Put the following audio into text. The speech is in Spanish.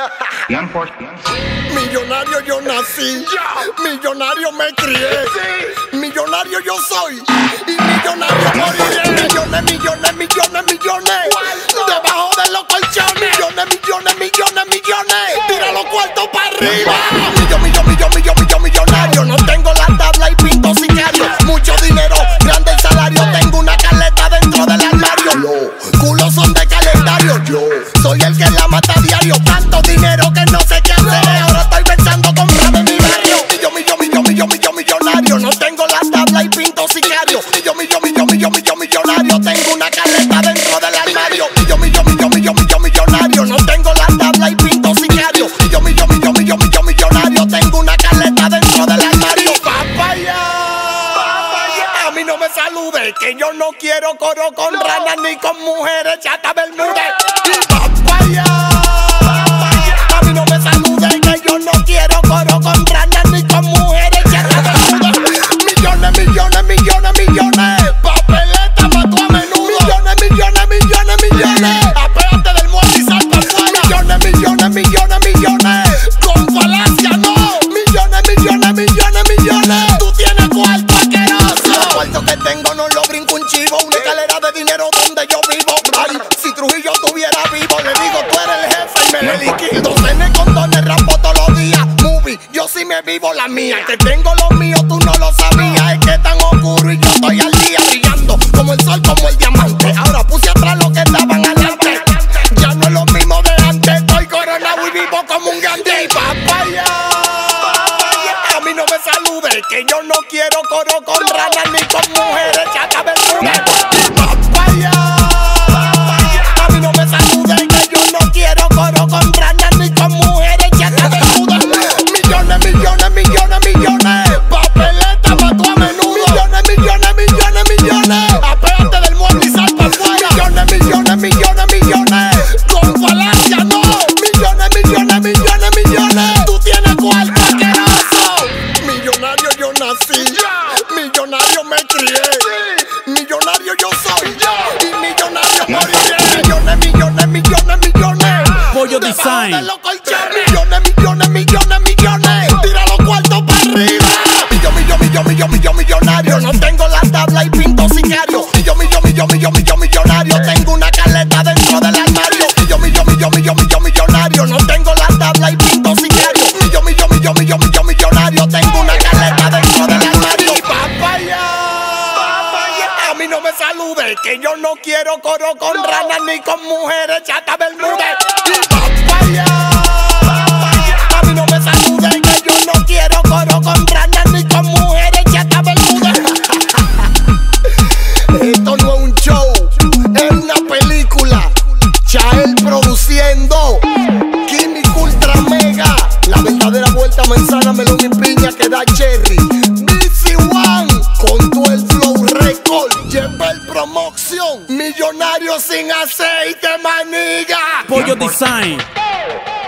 Millonario yo nací, millonario me crié, millonario yo soy y millonario moriré. Millones, millones, millones, millones, debajo de los colchones. Millones, millones, millones, millones, tira los cuartos para arriba. Millonario, no tengo la tabla y pinto sicario. Mucho dinero, grande el salario, tengo una caleta dentro del armario. Los culos son de calendario, yo soy el que la mata a diario. Tanto dinero que no sé qué hacer, ahora estoy pensando comprarme mi barrio. Millonario, no tengo la tabla y pinto sicario. Millonario, tengo una caleta dentro del armario. Millonario, no tengo la tabla y pinto sicario. Millonario, tengo una caleta dentro del armario. Papaya, a mí no me salude, que yo no quiero coro con ranas ni con mujeres chata bermúdez. Papaya, a mí no me salude, que yo no quiero coro con ranas ni con mujeres chata bermúdez. Millones, millones, millones, millones, papeleta mató a menudo. Millones, millones, millones, millones, apéate del muerto y salta afuera. Millones, millones, millones, millones, con falacia no. Millones, millones, tú tienes cuarto asqueroso. El cuarto que tengo no lo brinco un chivo, una escalera de dinero donde yo vivo. Ay, si Trujillo estuviera vivo, le digo tú eres el jefe y me le liquido. Cené con dones, rampo todos los días. Movie, yo sí me vivo la mía. Que tengo lo mío, tú no lo sabías. Es que es tan oscuro y yo estoy al día brillando como el sol, como el diamante. Ahora puse atrás lo que estaban adelante. Ya no es lo mismo de antes. Estoy coronado y vivo como un grande. Papaya, a mí no me salude, que yo no quiero coro con ranas ni con mujeres chata bermúdez. Papaya, a mí no me salude, que yo no quiero coro con ranas ni con mujeres chata bermúdez. Millones, millones, millones, millones, papeleta mató a menudo. Millones, millones, millones, millones, apéate del mueble y salta afuera. Millones, millones, millones, millones, con falacia no. Millones, millones, millones, millones, tú tienes cuarto asqueroso. Millonario yo nací, millonario me crié, millonario yo soy y millonario moriré. Millones, millones, millones, millones, Pollo Design. debajo de los colchones. Millones, millones, millones, millones, tira los cuartos para arriba. Millonario, no tengo la tabla y pinto sicario. Millonario, tengo una caleta dentro del armario. Millonario, no tengo la tabla y pinto sicario. Millonario, tengo una caleta dentro del armario. Papaya, a mí no me salude, que yo no quiero coro con ranas ni con mujeres chata bermúdez. Papaya, a mí no me salude, que yo no quiero coro con ranas ni con mujeres chata bermúdez. Esto no es un show, es una película. Chael produciendo, Químico Ultra Mega, la verdadera vuelta manzana, melón y piña que da Cherry. BC One, con todo el flow record, lleva el promoción. Millonario sin aceite, maniga. Pollo Design.